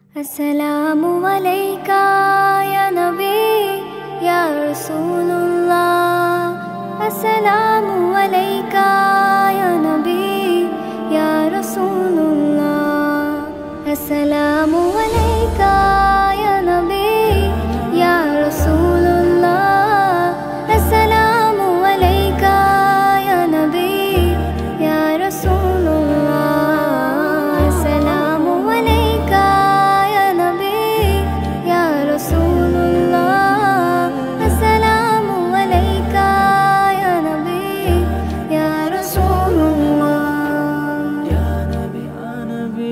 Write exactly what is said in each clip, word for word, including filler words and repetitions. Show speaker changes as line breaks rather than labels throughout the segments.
अस्सलामु अलैका या नबी या रसूलुल्लाह। अस्सलामु अलैका या नबी या रसूलुल्लाह। अस्सलामु अलैका या नबी या रसूलुल्लाह। अस्सलामु अलैका या नबी या रसूलुल्लाह। अस्सलामु अलैका या नबी या रसूलुल्लाह। अस्सलामु अलैका या नबी या रसूलुल्लाह। या नबी या नबी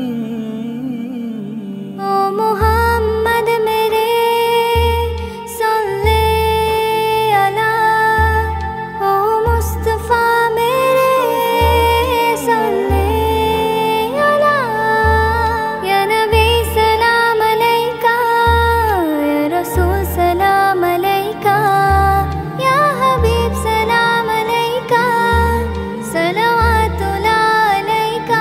ओ मुहम्मद मेरे सल्ले अला। ओ मुस्तफा मेरे सल्ले अला। या नबी सलाम अलैका या रसूल सलाम अलैका या हबीब सलाम अलैका सलवातुल्लाह अलैका।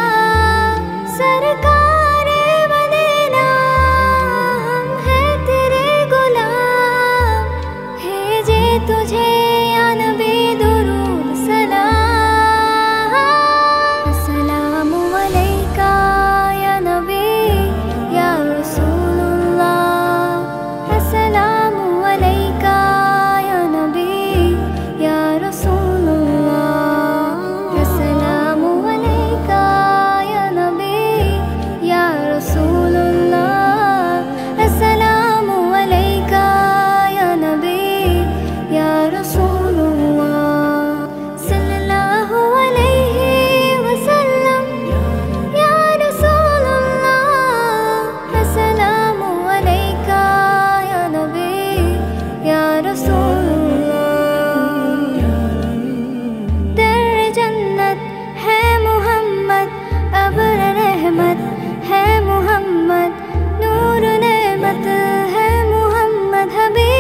सरकारे मदीना हम हैं तेरे गुलाम, भेजे तुझे या नबी दुरूद सलाम। अस्सलामु अलैका या नबी या रसूलुल्लाह। अस्सलामु अलैका या नबी या रसूलुल्लाह। अस्सलामु अलैका या नबी या रसूलुल्लाह। अस्सलामु अलैका या नबी या रसूलुल्लाह। सल्लल्लाहु अलैहि वसल्लम या रसूलुल्लाह। अस्सलामु अलैका या नबी या रसूलुल्लाह। दर जन्नत है मुहम्मद, अबर रहमत है मुहम्मद, नूर नेमत है मुहम्मद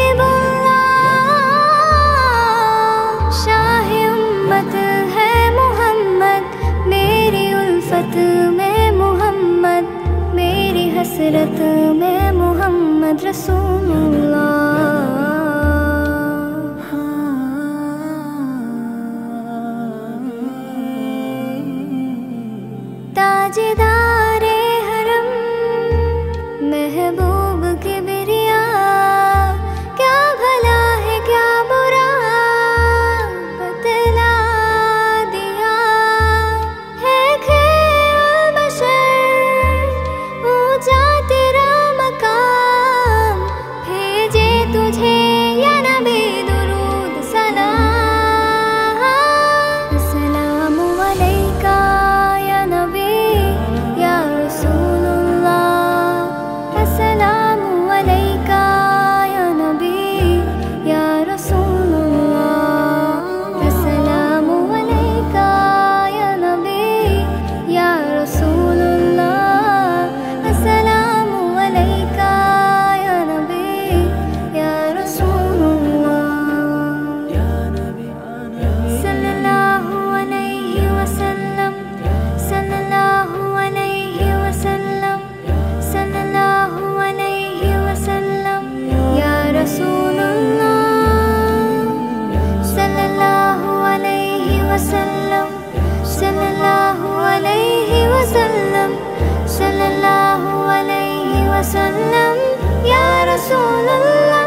हबीबुल्लाह। शाह उम्मत है मुहम्मद, मेरी उल्फत में मुहम्मद, मेरी हसरत में मुहम्मद रसूलुल्लाह। ताजदारे हरम महबूब किबरिया, क्या भला है क्या बुरा बतला दिया। है खैर बशर ऊंचा तेरा मकाम, भेजे तुझे या नबी दुरूद सलाम। अस्सलामु अलैका या नबी या रसूलुल्लाह। अस्सलामु अलैका या नबी या रसूलुल्लाह। अस्सलामु अलैका या नबी या रसूलुल्लाह। अस्सलामु अलैका या नबी या रसूलुल्लाह। सल्लल्लाहु अलैहि वसल्लम सल्लल्लाहु अलैहि वसल्लम सल्लल्लाहु अलैहि वसल्लम या रसूलुल्लाह। सल्लल्लाहु अलैहि वसल्लम सल्लल्लाहु अलैहि वसल्लम सल्लल्लाहु अलैहि वसल्लम या रसूलुल्लाह।